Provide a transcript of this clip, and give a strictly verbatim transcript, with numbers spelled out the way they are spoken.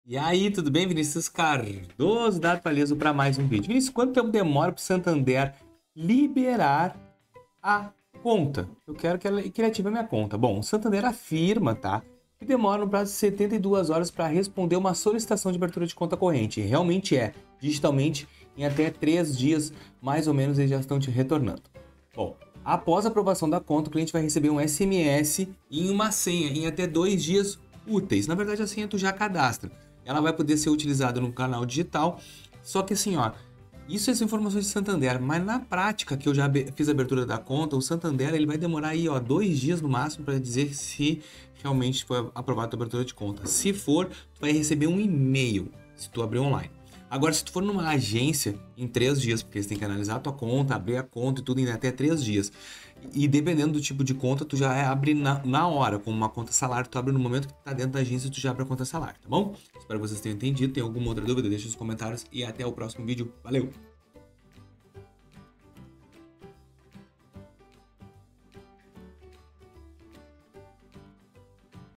E aí, tudo bem? Vinícius Cardoso da Atualizo para mais um vídeo. Vinícius, quanto tempo demora para o Santander liberar a conta? Eu quero que ela que ele ative a minha conta. Bom, o Santander afirma, tá, que demora no prazo de setenta e duas horas para responder uma solicitação de abertura de conta corrente. E realmente é. Digitalmente, em até três dias, mais ou menos, eles já estão te retornando. Bom, após a aprovação da conta, o cliente vai receber um S M S e uma senha em até dois dias úteis. Na verdade, a senha tu já cadastra. Ela vai poder ser utilizada no canal digital, só que assim, ó, isso é as informações de Santander, mas na prática que eu já fiz a abertura da conta, o Santander ele vai demorar aí, ó, dois dias no máximo para dizer se realmente foi aprovada a abertura de conta. Se for, tu vai receber um e-mail se tu abrir online. Agora, se tu for numa agência, em três dias, porque você tem que analisar a tua conta, abrir a conta e tudo em até três dias. E dependendo do tipo de conta, tu já abre na, na hora, como uma conta salário, tu abre no momento que tu tá dentro da agência, tu já abre a conta salário, tá bom? Espero que vocês tenham entendido. Tem alguma outra dúvida? Deixa nos comentários e até o próximo vídeo. Valeu!